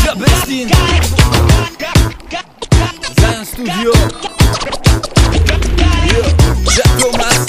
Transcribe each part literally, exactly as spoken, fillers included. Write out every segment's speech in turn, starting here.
Jabestin Zion Studio Jack Thomas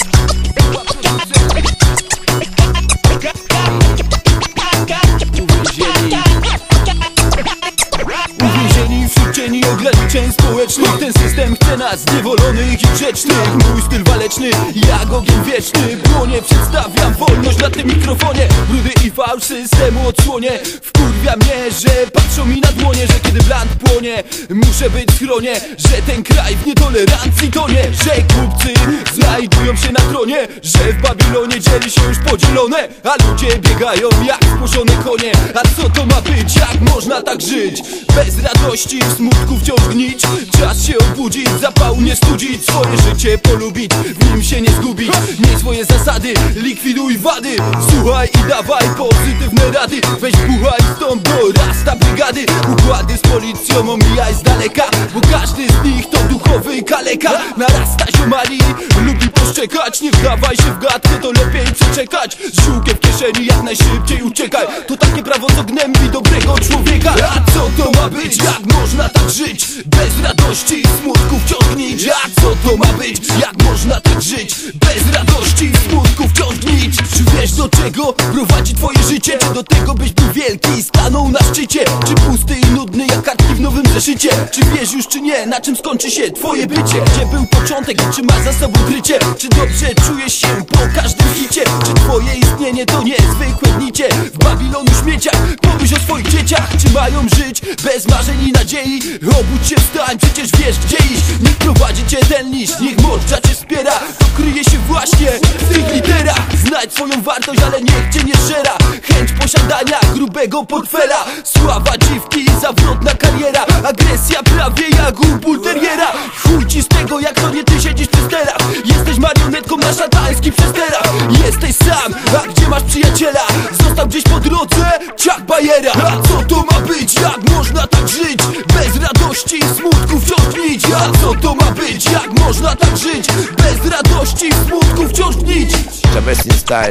Uwięzieni wśród cieni ograniczeń społecznych. Ten system chce nas zniewolonych i grzecznych. Mój styl waleczny, jak ogień wieczny. Płonie, przedstawiam wolność na tym mikrofonie. Brudy i fałsz systemu odsłonie. Wkurwia mnie, że patrzą mi na dłonie, że kiedy bland płonie, muszę być w schronie. Że ten kraj w nietolerancji tonie. Że głupcy znajdują się na tronie. Że w Babilonie dzieli się już podzielone, a ludzie biegają jak spłoszone konie. A co to ma być? Jak można tak żyć? Bez radości, w smutku wciąż gnić. Czas się obudzić, zapału nie studzić. Swoje życie polubić, w nim się nie zgubić. Miej swoje zasady, likwiduj wady. Słuchaj i dawaj pozytywne rady. Weź buchaj stąd do rasta brygady. Układy z policją omijaj z daleka, bo każdy z nich to duchowy kaleka. Narasta ziomali, lubi poszczekać. Nie wdawaj się w gadkę, to lepiej przeczekać. Z ziółkiem w kieszeni jak najszybciej uciekaj. To takie prawo, co gnębi dobrego człowieka. A co to ma być? Jak można tak żyć? Bez radości, smutku wciąż gnić. A co to ma być? Jak można tak żyć? Bez radości, smutku wciąż gnić. Czy wiesz, do czego prowadzi twoje życie? Czy do tego, byś był wielki i stanął na szczycie? Czy pusty i nudny jak kartki w nowym zeszycie? Czy wiesz już czy nie, na czym skończy się twoje bycie? Gdzie był początek i czy ma za sobą krycie? Czy dobrze czujesz się po każdym hicie? Czy twoje istnienie to niezwykłe gnicie w Babilonu śmieciach? Pomyśl o swoich dzieciach, czy mają żyć bez marzeń i nadziei? Obudź się, wstań, przecież wiesz gdzie iść. Niech prowadzi cię ten liść, niech mądrza cię wspiera. To kryje się właśnie w tych literach. Znajdź swoją wartość, ale niech cię nie żera chęć posiadania grubego portfela. Sława dziwki, zawrotna kariera. Agresja prawie jak u bulteriera. Chuj ci z tego, jak to nie ty siedzisz przy sterach. Jesteś marionetką na szatańskich przesterach. Jesteś sam, a gdzie masz przyjaciela? Został gdzieś po drodze, ciach bajera. A co to ma być? Jak można tak żyć? Bez radości, smutku wciąż gnić. A co to ma być? Jak można tak żyć? Bez radości, smutku wciąż gnić. Jabestin style.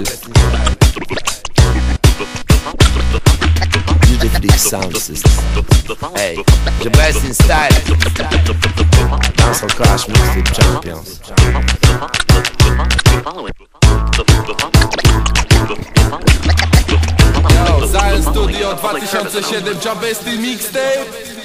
D J Freak sound system. Hey, Jabestin style. Dancehall Crash Mixtape Champions. Yo, Zion Studio dwa tysiące siedem Jabestin Mixtape.